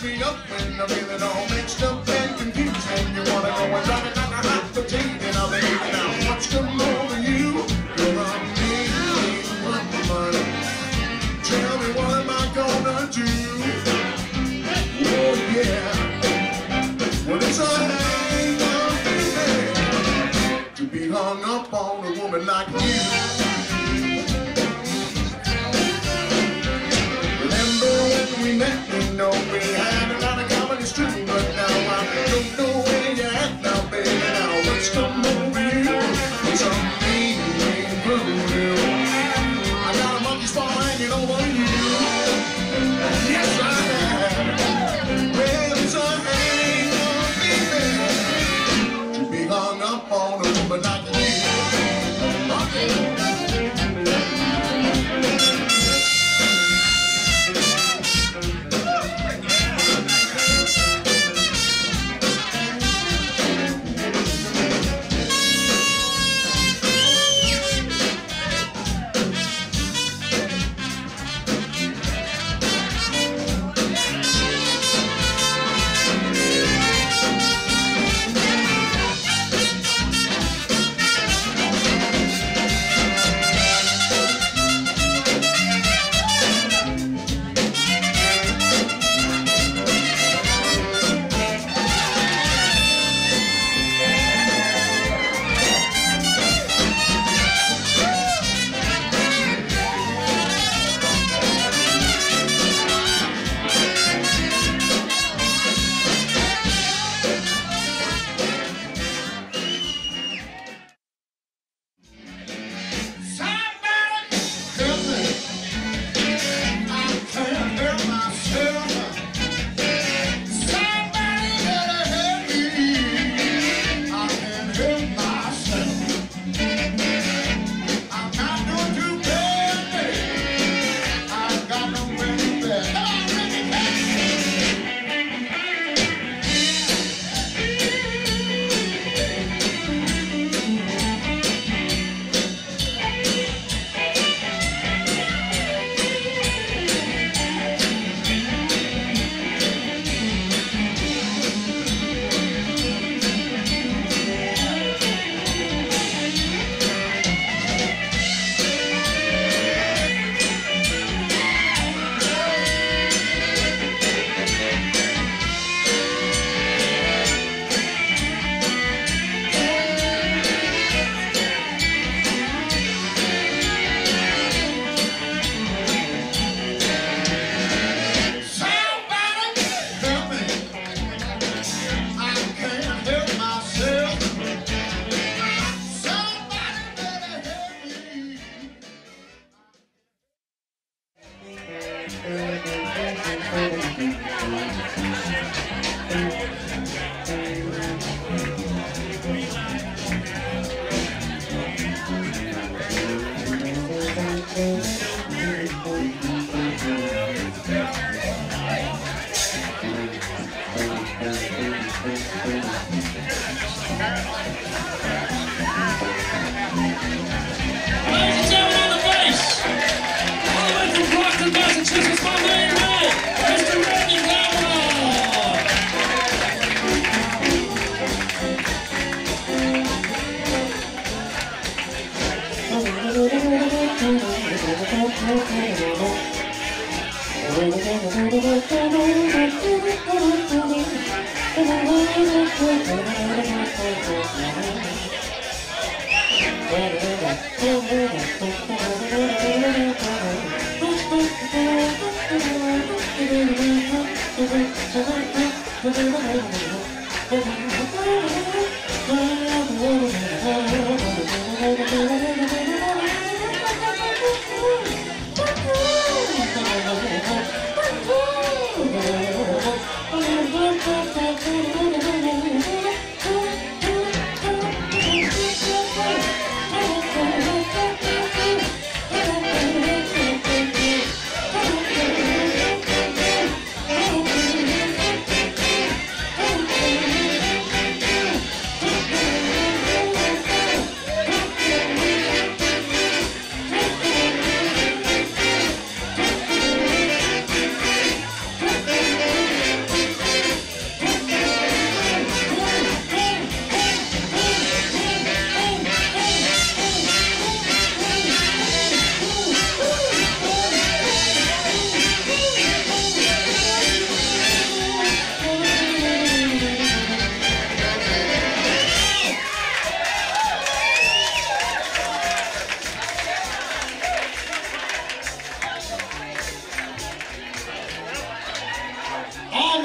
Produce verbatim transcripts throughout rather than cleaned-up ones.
wakes me up when I'm feeling all mixed up and confused. And you wanna go and drive it like a hot potato. And I'll lay it down. What's come over you? You're a mean woman. Tell me what am I gonna do? Oh yeah. Well, it's a hang up, baby, to be hung up on a woman like you. Remember when we met? You know we had a lot of common, it's true, but now I don't know where you're at now, baby. Now what's come over you? It's a mean, mean voodoo. I got a monkey's paw hanging over you. Yes, I have. Well, it's a hang up, baby, to be hung up on a woman like you. Okay.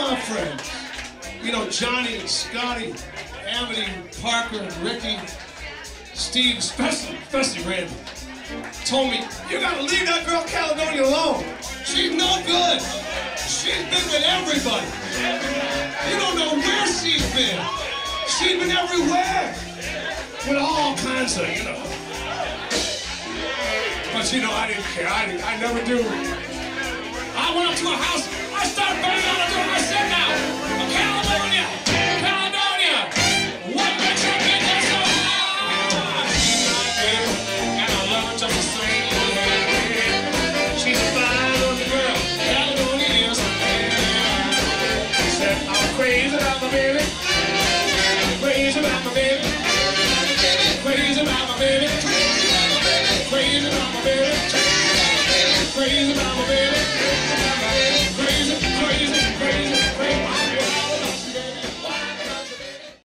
our friends. You know, Johnny and Scotty, Amadee, Parker, and Ricky, Steve, especially, especially Randy, told me, you gotta leave that girl Caledonia alone. She's no good. She's been with everybody. You don't know where she's been. She's been everywhere. With all kinds of, you know. But you know, I didn't care. I, didn't, I never do. I went up to a house, I started banging on the door, I